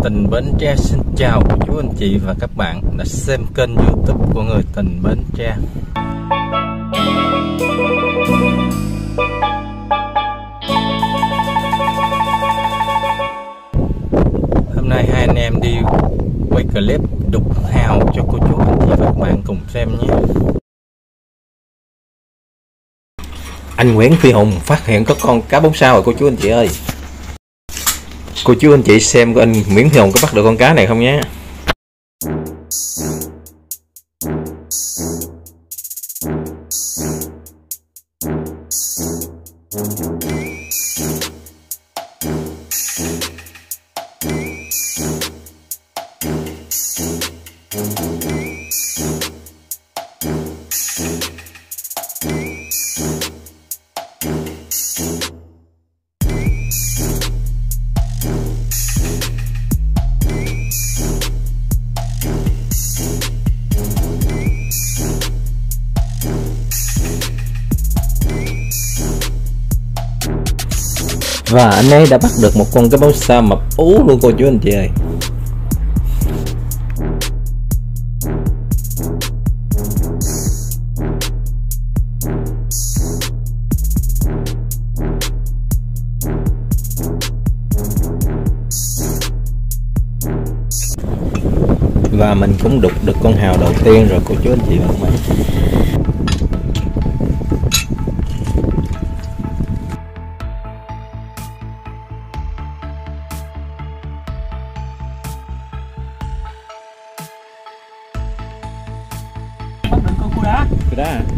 Tình Bến Tre xin chào chú anh chị và các bạn đã xem kênh YouTube của Người Tình Bến Tre. Hôm nay hai anh em đi quay clip đục hào cho cô chú anh chị và các bạn cùng xem nhé. Anh Nguyễn Phi Hùng phát hiện có con cá bóng sao rồi cô chú anh chị ơi. Cô chú anh chị xem của anh Nguyễn Phi Hùng có bắt được con cá này không nhé. Và anh ấy đã bắt được một con cá bóng sao mập ú luôn cô chú anh chị ơi. Và mình cũng đục được con hào đầu tiên rồi cô chú anh chị và các bạn. Cua đá. Cua đá à?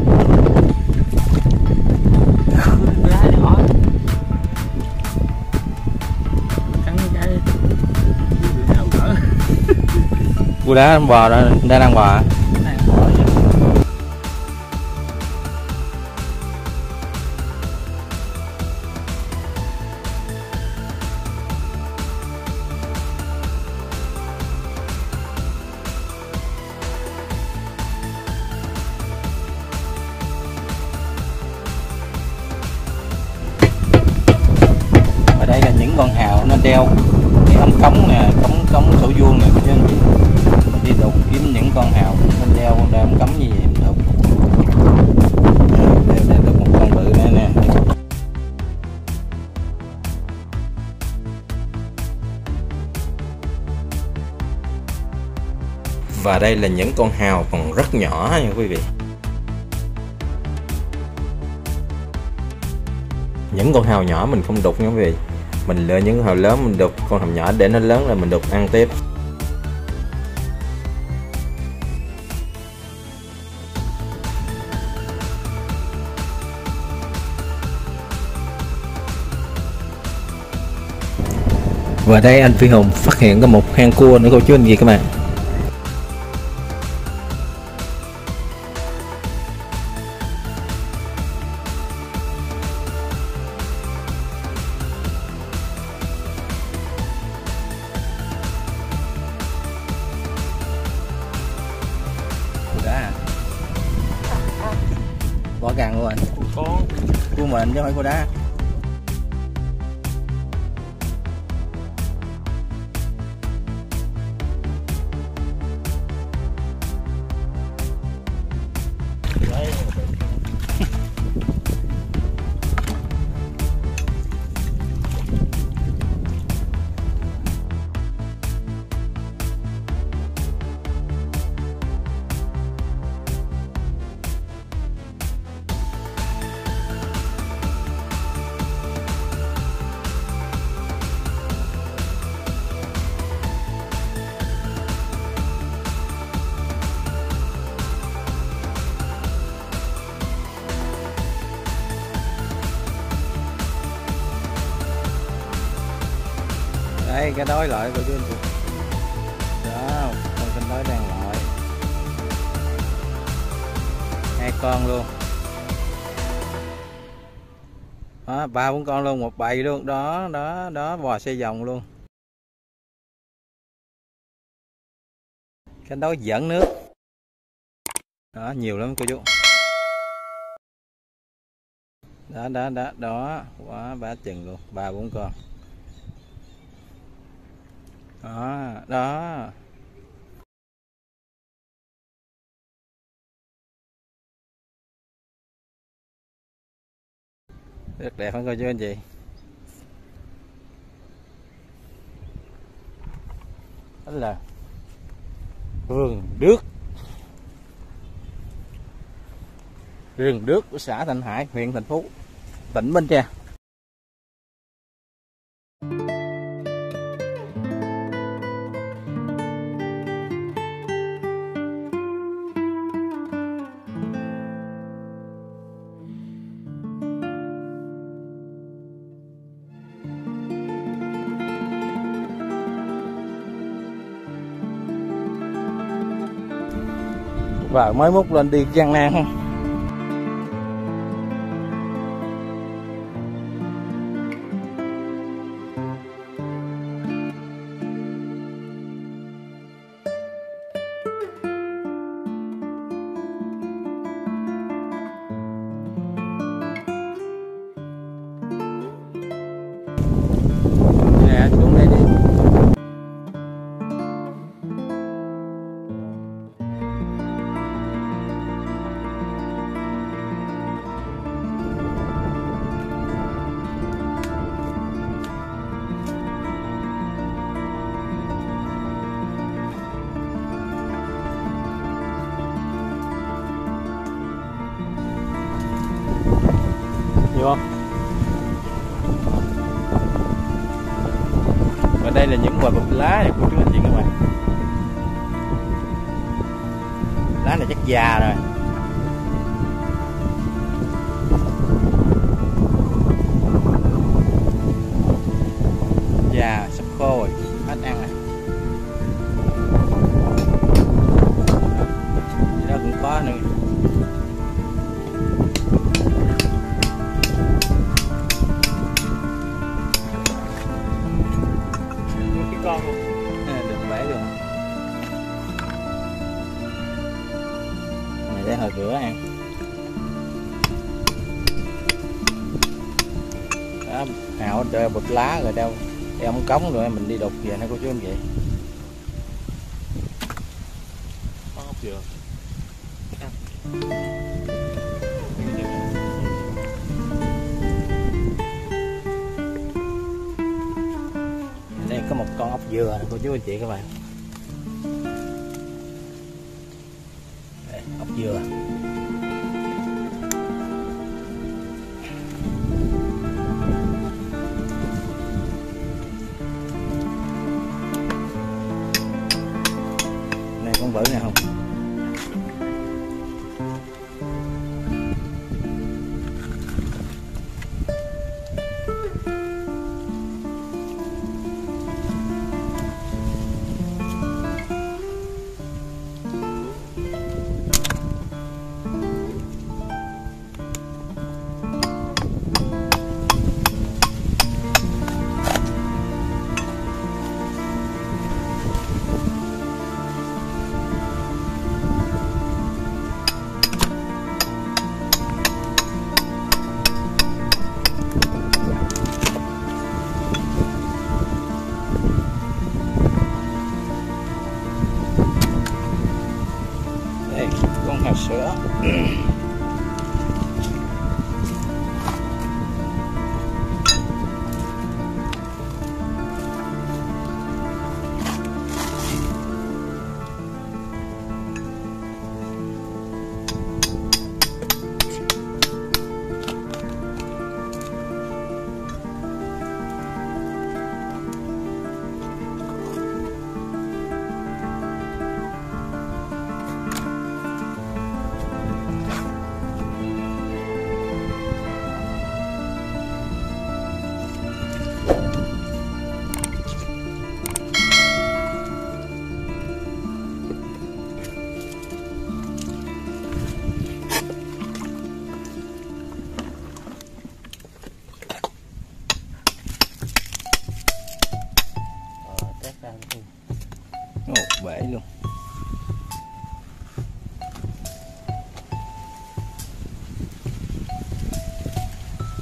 Cua đá nhỏ. Cắn cái nào cỡ. Cua đá bò đó, đang bò à? Đây là những con hào nó đeo cái ống cống nè, cống sổ vuông nè cô chú anh chị. Đi đục kiếm những con hào nó đeo ống cống như vậy đục. Đeo được một con bự nữa nè. Và đây là những con hào còn rất nhỏ nha quý vị. Những con hào nhỏ mình không đục nha quý vị. Mình lựa những con hào lớn mình đục con hào nhỏ để nó lớn là mình đục ăn tiếp. Và đây anh Phi Hùng phát hiện có một hang cua nữa cô chú anh chị các bạn. Đá bỏ càng luôn anh. Con Cua mình chứ không phải cua đá. Đây cái đói loại của chú anh chị. Đó, con kênh đói đang loại. 2 con luôn. Đó, 3-4 con luôn, một bầy luôn. Đó, bò xe vòng luôn. Kênh đói dẫn nước. Đó, nhiều lắm cô chú. Đó quá bá chừng luôn, 3-4 con. Đó, đó. Rất đẹp phải coi chú anh chị. Đó là vườn đước. Rừng đước của xã Thanh Hải, huyện Thành Phú, tỉnh Bến Tre. Và mới múc lên đi gian nan không? Nè, xuống đây đi. Hiểu không? Và đây là những quả bụp lá này của chú anh chị các bạn. Lá này chắc già rồi. Già, sắp khô rồi, hết ăn rồi. Đó cũng có nữa. Con luôn. Được bể luôn. Này để hồi rửa ăn. Đó, hào đeo bụp lá rồi đeo ống cống rồi mình đi đục về nó cô chú em vậy. Con ốc dừa. Đây có một con ốc dừa này cô chú anh chị các bạn. Đây, ốc dừa. Đây con bự này không? Đây, con heo sữa. Ồ, bể luôn.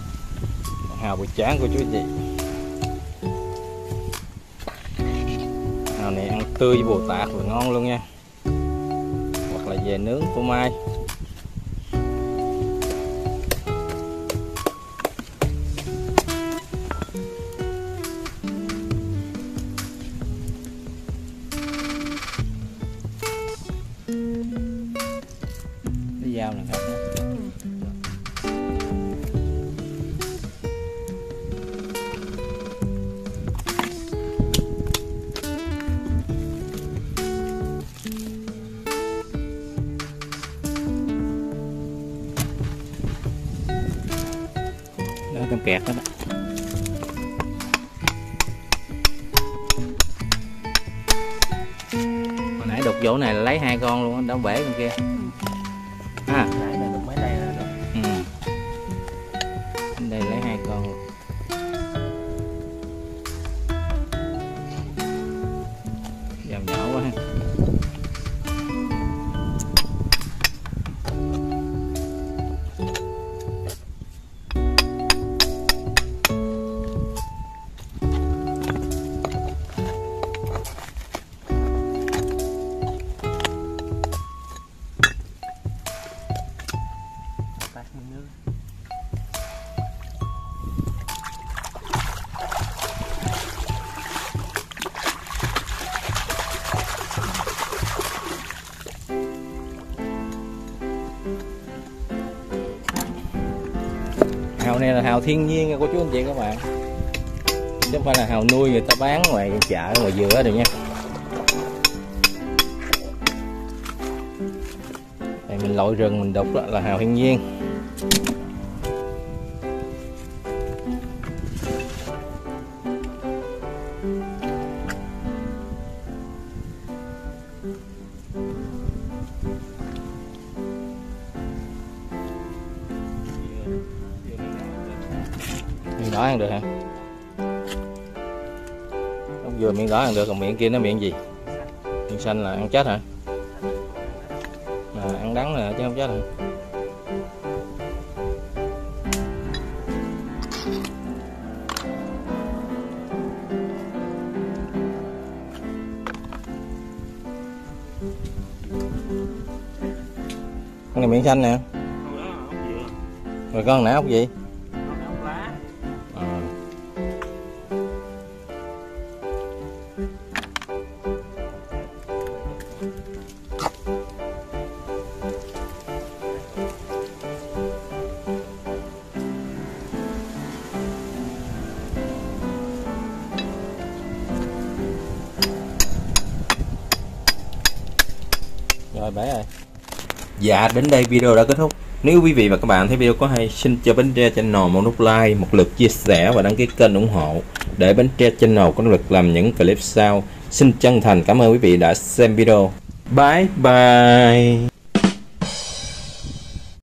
Hào bự chán của chú chị. tươi với bồ tạt rồi ngon luôn nha, hoặc là về nướng phô mai. Cái dao này khác nữa. Đó, trong kẹt đó. Hồi nãy đục chỗ này là lấy 2 con luôn, đóng bể con kia. Nãy là được mấy đây là được. Đây lấy 2 con luôn. Dao nhỏ quá ha. Tắt nước. Hàu này là hàu thiên nhiên nha cô chú anh chị các bạn, chứ không phải là hàu nuôi người ta bán ngoài chợ ngoài dừa được nha. Đây mình lội rừng mình đục đó là hàu thiên nhiên. Miệng đỏ ăn được hả? Ốc dừa miệng đỏ ăn được, còn miệng kia nó miệng gì? Miệng xanh là ăn chết hả? À, ăn đắng là chứ không chết hả? Con này miệng xanh nè. Con đó là ốc dừa. Rồi con nãy ốc gì? Con này ốc lá. À. Rồi bể rồi. Dạ, đến đây video đã kết thúc. Nếu quý vị và các bạn thấy video có hay, xin cho Bánh Tre Channel một nút like, một lượt chia sẻ và đăng ký kênh ủng hộ để Bánh Tre Channel có động lực làm những clip sau. Xin chân thành cảm ơn quý vị đã xem video. Bye bye.